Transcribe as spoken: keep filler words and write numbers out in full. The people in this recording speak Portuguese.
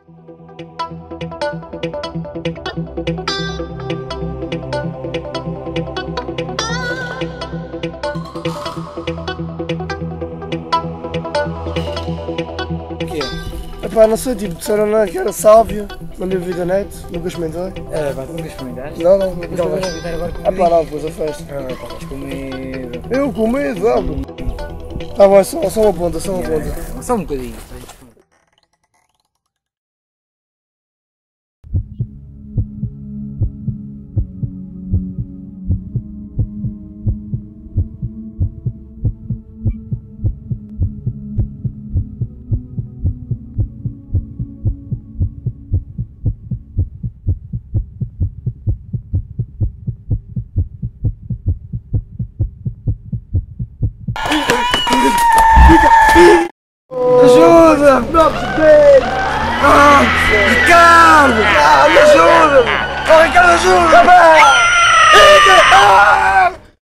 O quê? Epá, não sei, tipo, disseram não, que era sálvia na minha vida net, nunca experimentei. É, pá, nunca experimentaste? Não, não, nunca Então vais experimentei. evitar agora com Ah pá, não, depois a festa. Ah, pá, vais com medo. Eu com medo, ah, tá bom, só, só uma ponta, só uma ponta. É, só um bocadinho. Ajuda! Não, ah, Ricardo! Ah, me ajuda! Oh, Ricardo, ajuda!